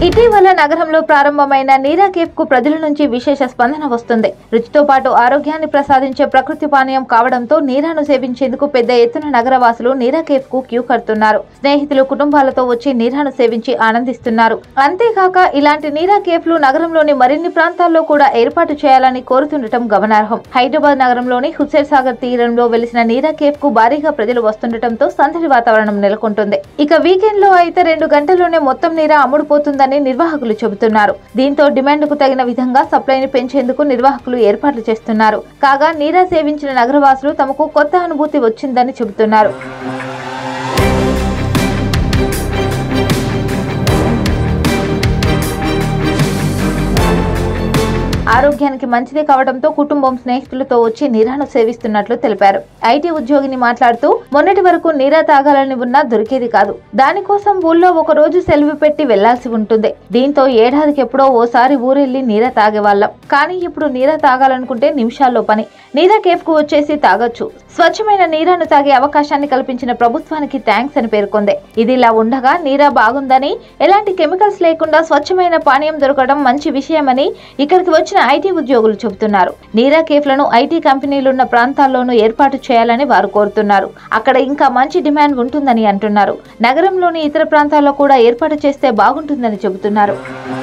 ఇటీవల నగరంలో ప్రారంభమైన నీరా కేఫ్ కు ప్రజల నుంచి విశేష స్పందన వస్తుంది. రుచితో పాటు ఆరోగ్యాన్ని ప్రసాదించే ప్రకృతి పానీయం కావడంతో నీరాను సేవించేందుకు పెద్ద ఎత్తున నగరవాసులు నీరా కేఫ్ కు క్యూ కడుతున్నారు. స్నేహితులు కుటుంబాలతో వచ్చి నీరాను సేవించి ఆనందిస్తున్నారు. అంతేకాక ఇలాంటి నీరా కేఫ్ లు నగరంలోని మరిన్ని ప్రాంతాల్లో కూడా ఏర్పాటు చేయాలని కోరుతుండటం గమనార్హం. హైదరాబాద్ నగరంలోని హుస్సేన్ సాగర్ తీరంలో వెలిసిన నీరా కేఫ్ కు భారీగా ప్రజలు వస్తుండటంతో సందడి వాతావరణం నెలకొంటుంది. ఇక వీకెండ్ లో అయితే 2 గంటల్లోనే మొత్తం నీరా అమ్ముడుపోతుందని నిర్వాహకులు చెబుతున్నారు. దీంతో డిమాండ్ కు తగిన విధంగా సప్లైని పెంచేందుకు నిర్వాహకులు ఏర్పాట్లు చేస్తున్నారు. కాగా నీరా సేవించిన నగరవాసులు తమకు కొత్త అనుభూతి వచ్చిందని చెబుతున్నారు. ఆరోగ్యానికి మంచిదే కావడంతో కుటుంబం స్నేహితులతో వచ్చి నీరాను సేవిస్తున్నట్లు తెలిపారు. ఐటీ ఉద్యోగిని మాట్లాడుతూ మొన్నటి వరకు నీరా తాగాలని ఉన్నా దొరికేది కాదు. దానికోసం ఊళ్ళో ఒక రోజు సెలవు పెట్టి వెళ్లాల్సి ఉంటుంది. దీంతో ఏడాదికి ఎప్పుడో ఓసారి ఊరెళ్లి నీరా తాగేవాళ్లం. కానీ ఇప్పుడు నీరా తాగాలనుకుంటే నిమిషాల్లో పని. నీరా కేఫ్ కు వచ్చేసి తాగొచ్చు. స్వచ్ఛమైన నీరాను తాగే అవకాశాన్ని కల్పించిన ప్రభుత్వానికి థ్యాంక్స్ అని పేర్కొంది. ఇదిలా ఉండగా నీరా బాగుందని, ఎలాంటి కెమికల్స్ లేకుండా స్వచ్ఛమైన పానీయం దొరకడం మంచి విషయమని ఇక్కడికి వచ్చిన ఐటీ ఉద్యోగులు చెబుతున్నారు. నీరా కేఫ్లను ఐటీ కంపెనీలున్న ప్రాంతాల్లోనూ ఏర్పాటు చేయాలని వారు కోరుతున్నారు. అక్కడ ఇంకా మంచి డిమాండ్ ఉంటుందని అంటున్నారు. నగరంలోని ఇతర ప్రాంతాల్లో కూడా ఏర్పాటు చేస్తే బాగుంటుందని చెబుతున్నారు.